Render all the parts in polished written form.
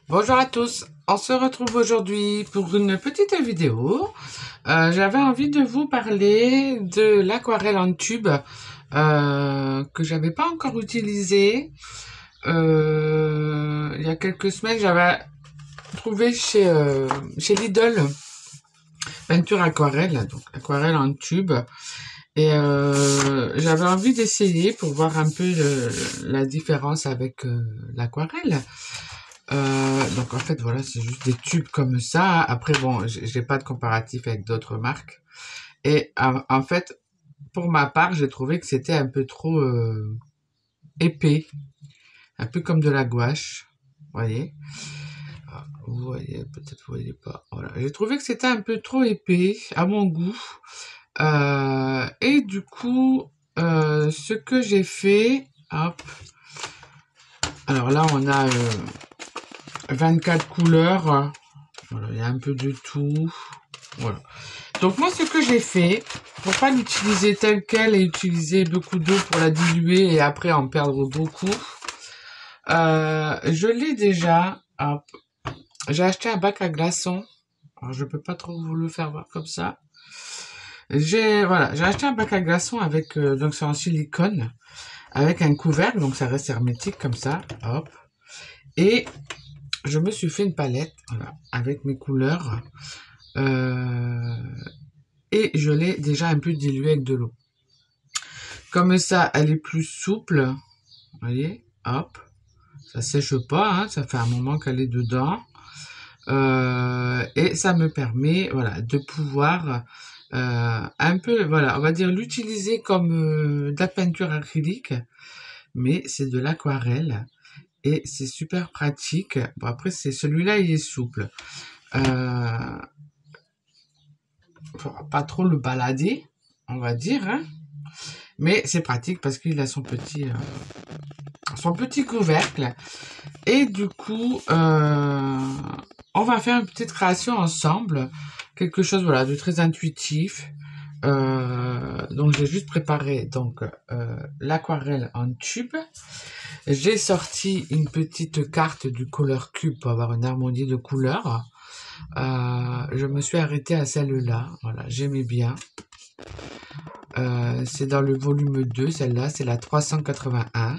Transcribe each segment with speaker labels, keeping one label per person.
Speaker 1: Bonjour à tous, on se retrouve aujourd'hui pour une petite vidéo. J'avais envie de vous parler de l'aquarelle en tube que j'avais pas encore utilisé. Il y a quelques semaines, j'avais trouvé chez Lidl peinture aquarelle, donc aquarelle en tube. Et j'avais envie d'essayer pour voir un peu la différence avec l'aquarelle. Donc en fait voilà, c'est juste des tubes comme ça. Après bon, j'ai pas de comparatif avec d'autres marques. Et en fait, pour ma part, j'ai trouvé que c'était un peu trop épais, un peu comme de la gouache. Vous voyez? Vous voyez, peut-être vous voyez pas. Voilà, j'ai trouvé que c'était un peu trop épais à mon goût. Et du coup, ce que j'ai fait, hop. Alors là, on a 24 couleurs. Voilà, il y a un peu de tout. Voilà. Donc moi, ce que j'ai fait, pour pas l'utiliser tel quel et utiliser beaucoup d'eau pour la diluer et après en perdre beaucoup, je l'ai déjà. Hop, j'ai acheté un bac à glaçons. Alors je peux pas trop vous le faire voir comme ça. J'ai acheté un bac à glaçons avec donc c'est en silicone avec un couvercle, donc ça reste hermétique comme ça. Hop. Et je me suis fait une palette, voilà, avec mes couleurs. Et je l'ai déjà un peu diluée avec de l'eau. Comme ça, elle est plus souple. Vous voyez, hop. Ça sèche pas, hein, ça fait un moment qu'elle est dedans. Et ça me permet, voilà, de pouvoir un peu, voilà, on va dire l'utiliser comme de la peinture acrylique, mais c'est de l'aquarelle et c'est super pratique. Bon après, c'est celui-là, il est souple. Faudra pas trop le balader, on va dire, hein. Mais c'est pratique parce qu'il a son petit couvercle. Et du coup, on va faire une petite création ensemble. Quelque chose, voilà, de très intuitif. Donc j'ai juste préparé donc l'aquarelle en tube. J'ai sorti une petite carte du Color Cube pour avoir une harmonie de couleurs. Je me suis arrêtée à celle-là. Voilà, j'aimais bien. C'est dans le volume 2, celle-là, c'est la 381.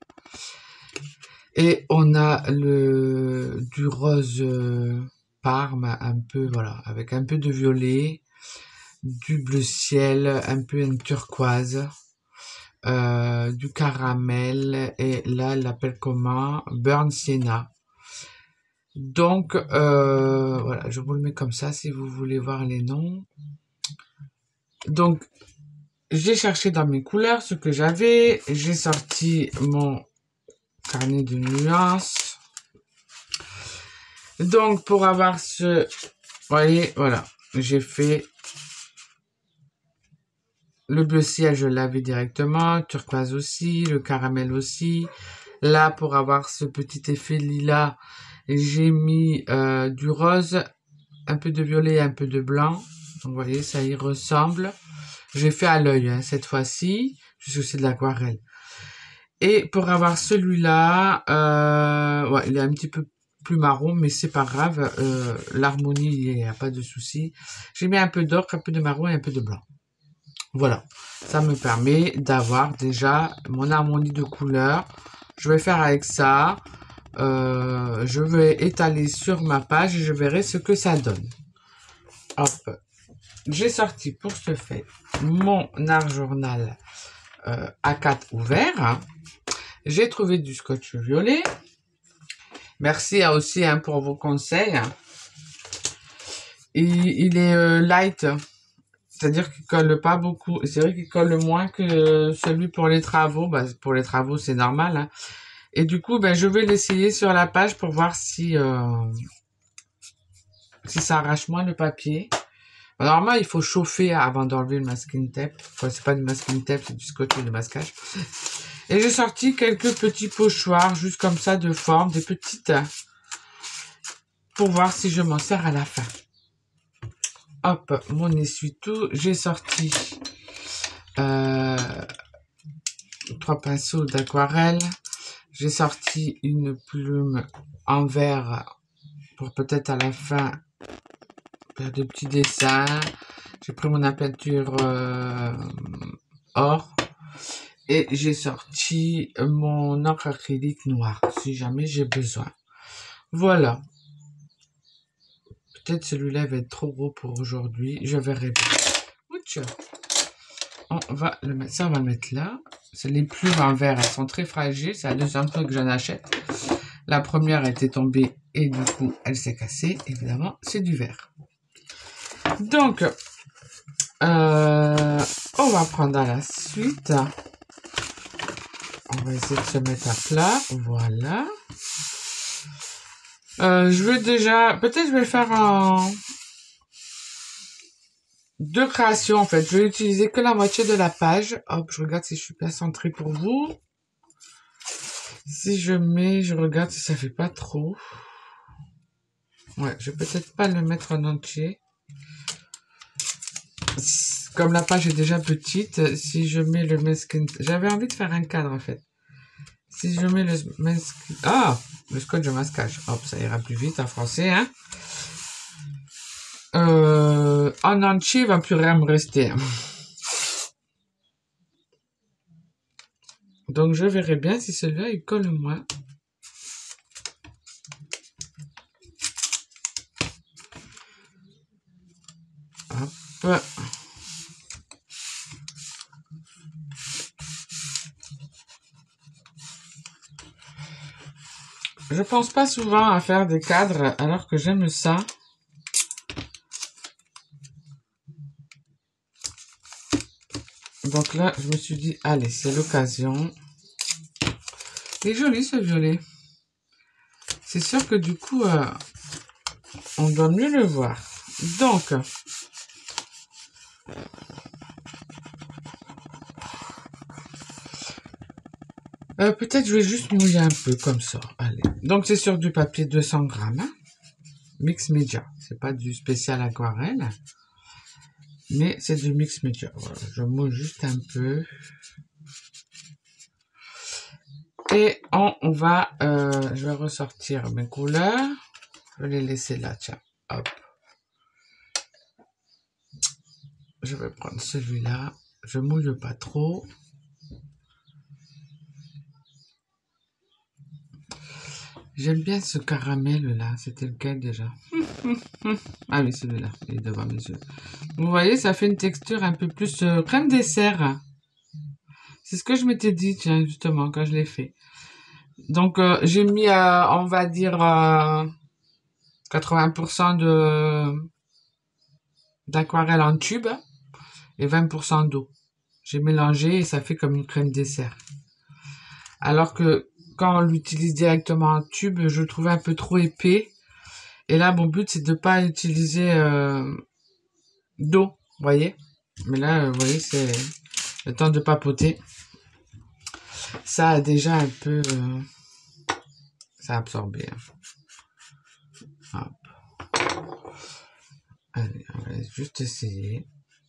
Speaker 1: Et on a du rose parme, un peu, voilà, avec un peu de violet, du bleu ciel, un peu un turquoise, du caramel, et là, elle l'appelle comment? Burn Sienna. Donc, voilà, je vous le mets comme ça si vous voulez voir les noms. Donc, j'ai cherché dans mes couleurs ce que j'avais, j'ai sorti mon carnet de nuances. Donc, pour avoir vous voyez, voilà, j'ai fait le bleu ciel, je l'avais directement, turquoise aussi, le caramel aussi. Là, pour avoir ce petit effet lilas, j'ai mis du rose, un peu de violet, un peu de blanc. Donc, vous voyez, ça y ressemble. J'ai fait à l'œil hein, cette fois-ci, puisque c'est de l'aquarelle. Et pour avoir celui-là, ouais, il est un petit peu plus marron, mais c'est pas grave. L'harmonie, il n'y a pas de souci. J'ai mis un peu d'or, un peu de marron et un peu de blanc. Voilà, ça me permet d'avoir déjà mon harmonie de couleurs. Je vais faire avec ça. Je vais étaler sur ma page et je verrai ce que ça donne. Hop, j'ai sorti pour ce fait mon art journal A4 ouvert. J'ai trouvé du scotch violet. Merci aussi hein, pour vos conseils. Il est light, c'est-à-dire qu'il colle pas beaucoup. C'est vrai qu'il colle moins que celui pour les travaux. Bah, pour les travaux, c'est normal. Hein. Et du coup, ben, je vais l'essayer sur la page pour voir si ça arrache moins le papier. Normalement, il faut chauffer avant d'enlever le masking tape. Enfin, c'est pas du masking tape, c'est du scotch de masquage. Et j'ai sorti quelques petits pochoirs, juste comme ça, de forme, des petites, pour voir si je m'en sers à la fin. Hop, mon essuie-tout. J'ai sorti 3 pinceaux d'aquarelle. J'ai sorti une plume en verre pour peut-être à la fin faire de petits dessins. J'ai pris mon peinture or et j'ai sorti mon encre acrylique noire si jamais j'ai besoin. Voilà. Peut-être celui-là va être trop gros pour aujourd'hui. Je verrai bien. Ouch. On va le mettre, ça on va le mettre là. C'est les plumes en verre, elles sont très fragiles. C'est la deuxième fois que j'en achète. La première était tombée et du coup elle s'est cassée. Évidemment, c'est du verre. Donc, on va prendre à la suite. On va essayer de se mettre à plat. Voilà. Je veux déjà... Peut-être je vais faire deux créations en fait. Je vais utiliser que la moitié de la page. Hop, je regarde si je suis bien centrée pour vous. Si je mets... Je regarde si ça fait pas trop. Ouais, je vais peut-être pas le mettre en entier. Comme la page est déjà petite, si je mets le masking... J'avais envie de faire un cadre en fait. Si je mets le masking... Ah, le scotch de masquage. Hop, ça ira plus vite en français, hein. En entier, il va plus rien me rester. Donc, je verrai bien si celui-là, il colle moins. Hop. Je pense pas souvent à faire des cadres alors que j'aime ça. Donc là, je me suis dit, allez, c'est l'occasion. Il est joli ce violet. C'est sûr que du coup, on doit mieux le voir. Donc, peut-être je vais juste mouiller un peu comme ça. Allez. Donc c'est sur du papier 200 grammes. Hein. Mix Media. C'est pas du spécial aquarelle. Mais c'est du mix Media. Voilà. Je mouille juste un peu. Et on va... je vais ressortir mes couleurs. Je vais les laisser là. Tiens. Hop. Je vais prendre celui-là. Je mouille pas trop. J'aime bien ce caramel là. C'était lequel déjà? Ah oui, celui-là. Il est devant mes yeux. Vous voyez, ça fait une texture un peu plus crème dessert. C'est ce que je m'étais dit, tiens, justement, quand je l'ai fait. Donc, j'ai mis, on va dire, 80% d'aquarelle en tube et 20% d'eau. J'ai mélangé et ça fait comme une crème dessert. Alors que quand on l'utilise directement en tube, je le trouve un peu trop épais. Et là, mon but, c'est de ne pas utiliser d'eau, vous voyez. Mais là, vous voyez, c'est le temps de papoter. Ça a déjà un peu... ça a absorbé. Hop. Allez, on va juste essayer.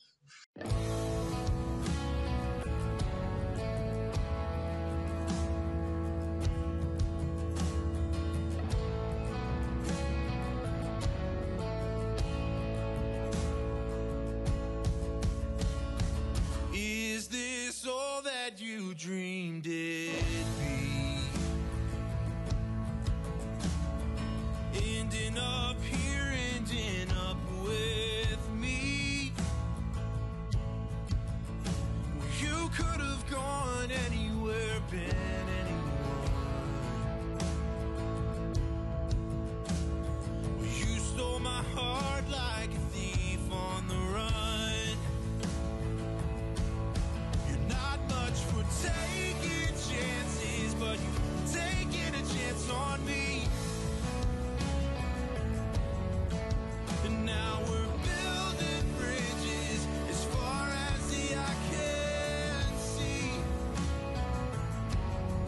Speaker 2: Is this all that you dreamed it'd be? Ending up here, ending up with me. You could have gone anywhere, been anyone. You stole my heart like a thief on the run. You're not much for taking chances, but you've taken a chance on me. And now we're building bridges as far as the eye can see.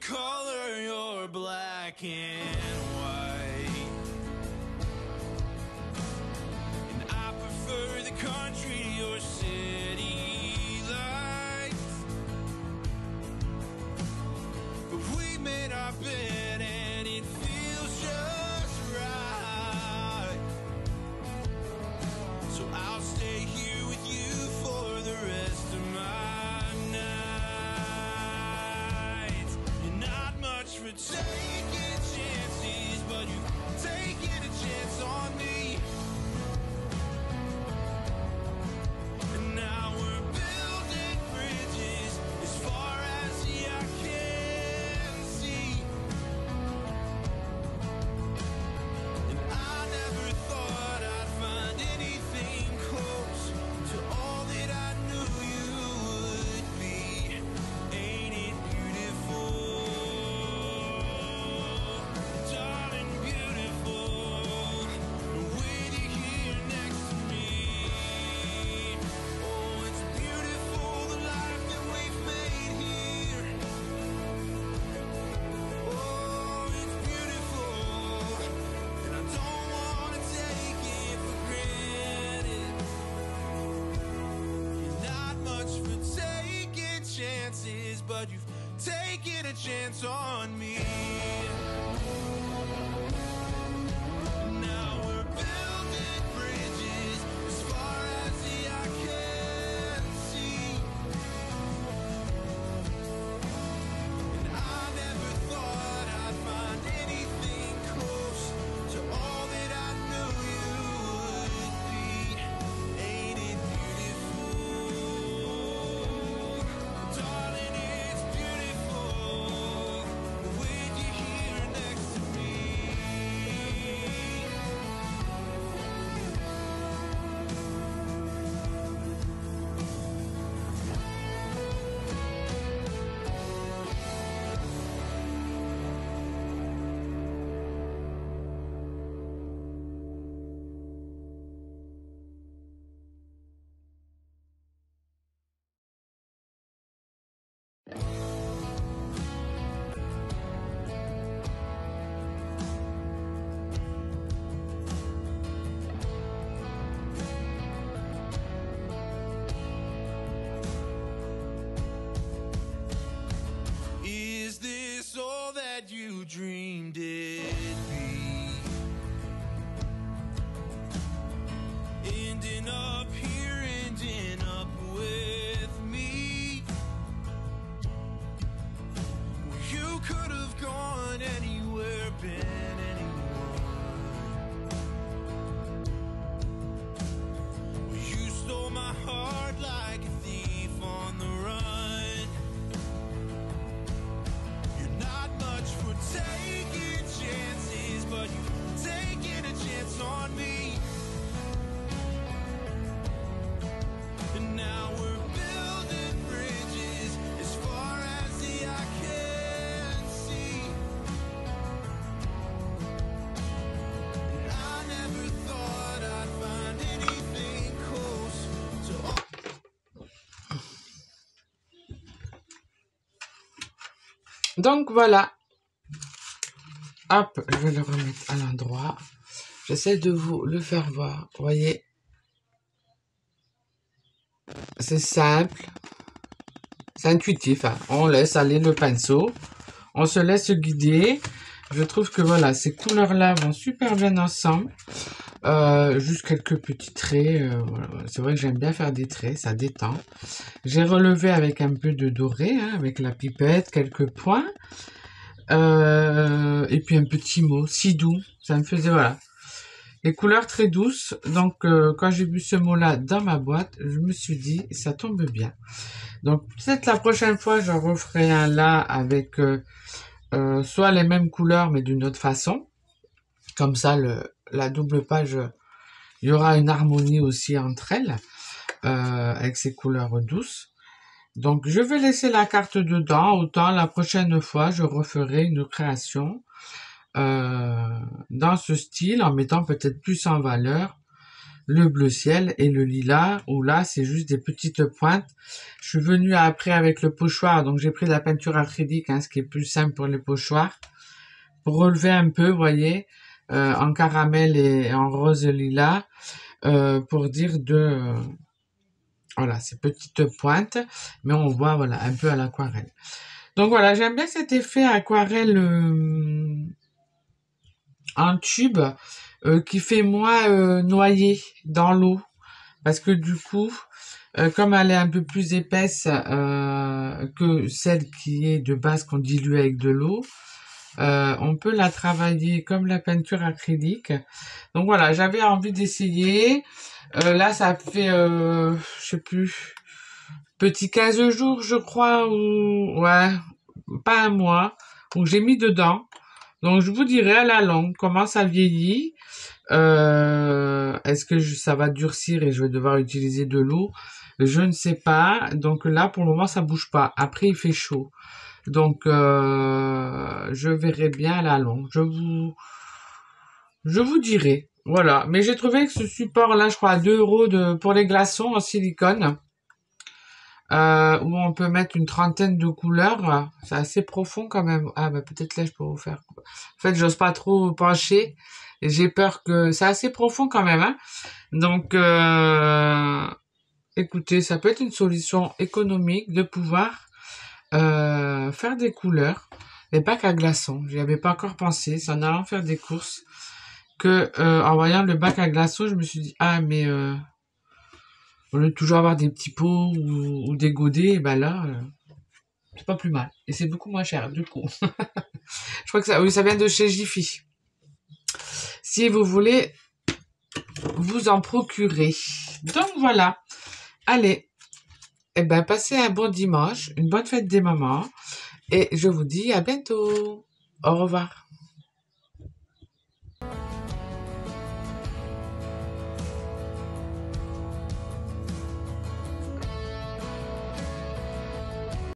Speaker 2: color, you're black and white. And I prefer the country to your city lights. But we made our bed and it feels just right. So I'll stay here with you for the rest of my nights. You're not much for taking chances, but you've taken a chance on me. And now we're building bridges as far as the eye can see. And I never thought I'd find anything close to all that I knew you would be. Ain't it beautiful? Darling, beautiful. With you here next to me. Oh, it's beautiful, the life that we've made here. Oh, it's beautiful, and I don't want to take it for granted. You're not much for taking chances, but you've taken a chance on me. Now we're building bridges as far as the eye can see. And I never thought I'd find anything close to all that I knew you would be. Ain't it beautiful? Darling, it's beautiful with you here next to me. Is this all that you dreamed it'd be? Ending up here, ending up with me. Well, you could have gone anywhere, been anyone. Well, you stole my heart like a thief on the run. You're not much for taking chances, but you've taken a chance on me. And now we're building bridges as far as the eye can see. And I never thought I'd find anything close to all.
Speaker 1: Donc voilà. Hop, je vais le remettre à l'endroit. J'essaie de vous le faire voir. Vous voyez, c'est simple. C'est intuitif. Hein. On laisse aller le pinceau. On se laisse guider. Je trouve que voilà, ces couleurs-là vont super bien ensemble. Juste quelques petits traits. Voilà. C'est vrai que j'aime bien faire des traits, ça détend. J'ai relevé avec un peu de doré, hein, avec la pipette, quelques points. Et puis un petit mot, si doux. Ça me faisait, voilà. Les couleurs très douces. Donc, quand j'ai vu ce mot-là dans ma boîte, je me suis dit, ça tombe bien. Donc, peut-être la prochaine fois, je referai un là avec soit les mêmes couleurs, mais d'une autre façon. Comme ça, la double page, il y aura une harmonie aussi entre elles, avec ces couleurs douces. Donc, je vais laisser la carte dedans. Autant la prochaine fois, je referai une création dans ce style, en mettant peut-être plus en valeur le bleu ciel et le lilas, où là, c'est juste des petites pointes. Je suis venue après avec le pochoir, donc j'ai pris de la peinture acrylique, hein, ce qui est plus simple pour les pochoirs, pour relever un peu, vous voyez, en caramel et en rose lilas, pour dire voilà, ces petites pointes, mais on voit, voilà, un peu à l'aquarelle. Donc voilà, j'aime bien cet effet aquarelle en tube qui fait moins noyer dans l'eau. Parce que du coup, comme elle est un peu plus épaisse que celle qui est de base qu'on dilue avec de l'eau, on peut la travailler comme la peinture acrylique. Donc voilà, j'avais envie d'essayer. Là, ça fait, je sais plus, petit 15 jours, je crois, ou ouais, pas un mois, où j'ai mis dedans. Donc je vous dirai à la longue comment ça vieillit. Est-ce que ça va durcir et je vais devoir utiliser de l'eau? Je ne sais pas. Donc là, pour le moment, ça bouge pas. Après, il fait chaud. Donc, je verrai bien à la longue. Je vous dirai. Voilà. Mais j'ai trouvé que ce support-là, je crois, à 2 euros pour les glaçons en silicone, où on peut mettre une trentaine de couleurs. C'est assez profond quand même. Ah, bah, peut-être là, je peux vous faire. En fait, j'ose pas trop pencher. Et j'ai peur que... C'est assez profond quand même, hein. Donc, écoutez, ça peut être une solution économique de pouvoir faire des couleurs. Les bacs à glaçons, j'y avais pas encore pensé. C'est en allant faire des courses que, en voyant le bac à glaçons, je me suis dit, ah, mais au lieu de toujours avoir des petits pots ou des godets, ben là, c'est pas plus mal. Et c'est beaucoup moins cher, du coup. Je crois que ça, oui, ça vient de chez Jiffy. Si vous voulez vous en procurer. Donc voilà. Allez. Eh ben, passez un bon dimanche, une bonne fête des mamans. Et je vous dis à bientôt. Au revoir.